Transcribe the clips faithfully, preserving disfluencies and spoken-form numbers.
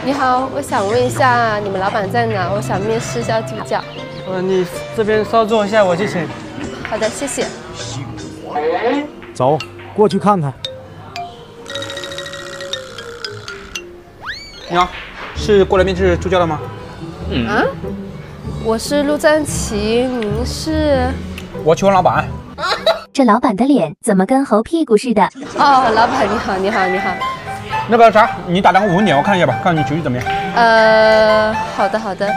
你好，我想问一下，你们老板在哪？我想面试一下助教。 呃，你这边稍坐一下，我去请。 好的，谢谢。 走，过去看看。 你好，是过来面试助教的吗？ 嗯、啊，我是陆赞琪，您是？ 我去问老板。 这老板的脸怎么跟猴屁股似的？ 哦，老板你好，你好，你好。 那个啥，你打电话问点，我看一下吧，看你局怎么样。 呃，好的，好的。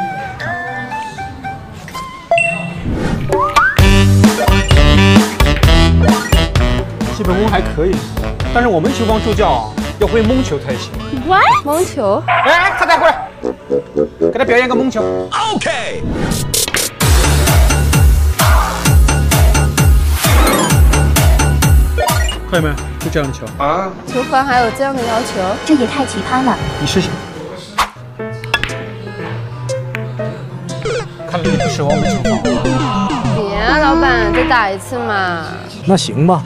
基本功还可以，但是我们球房助教啊，要会蒙球才行。 What？ 蒙球？ 哎哎，他再过来，给他表演个蒙球。OK。看见没？就这样的球啊！ 厨房还有这样的要求？ 这也太奇葩了！ 你试试。看来你不适合我们厨房。 别啊，老板，再打一次嘛。 那行吧。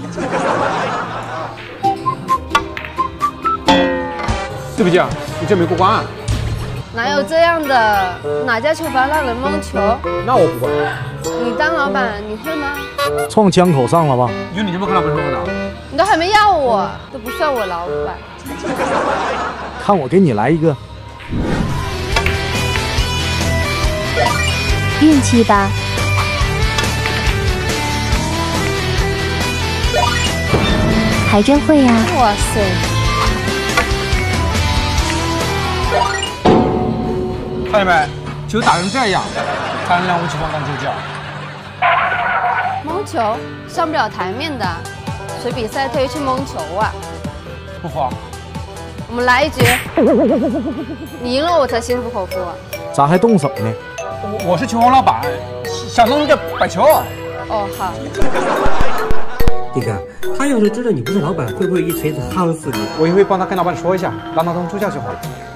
对不起啊，你这没过关啊。 哪有这样的？哪家球房让人蒙球？ 那我不会。 你当老板，你会吗？ 撞枪口上了吧？ 有你这么跟老板说的？ 你都还没要我，都不算我老板。 看我给你来一个。 运气吧。还真会呀！ 哇塞！ 看见没？球打成这样，才能让我们球房当助教。 蒙球上不了台面的，谁比赛特意去蒙球啊？ 不慌， 我们来一局，你赢了我才心服口服啊！ 咋还动手呢？ 我我是球房老板，想弄就摆球。 哦，好。 你看，他要是知道你不是老板，会不会一锤子夯死你？ 我也会帮他跟老板说一下，让他当助教就好了。